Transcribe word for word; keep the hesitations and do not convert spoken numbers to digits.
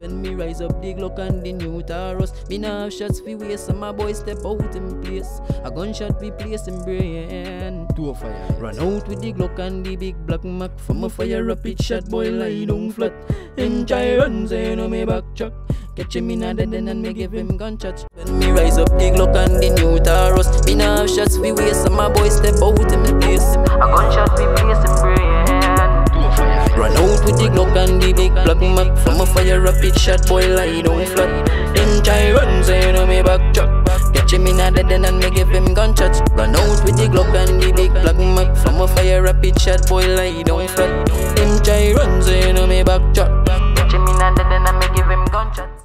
When me rise up the Glock and the new Taurus, me nah have shots fi waste, and my boy step out in place. A gunshot fi place in brain. Two of fire. Run out with the Glock and the big black Mac. From a fire rapid shot, boy lie down flat. Enjoy run, say no me back chuck. Catch him in a dead end and me give him gunshots. When me rise up the Glock and the new Taurus, me nah have shots fi waste, and my boy step out in place. A gunshot fi place in brain. Run out with the Glock and the big black Mac. From a fire rapid shot, boy lie down flat. Enjoy run, say no me back chuck. Catch him in a dead end and me give him gunshots. Run out with the Glock and the big black Mac. From a fire rapid shot, boy lie down flat. Enjoy run, say no me back chuck. Catch him in a dead end and me give him gunshots.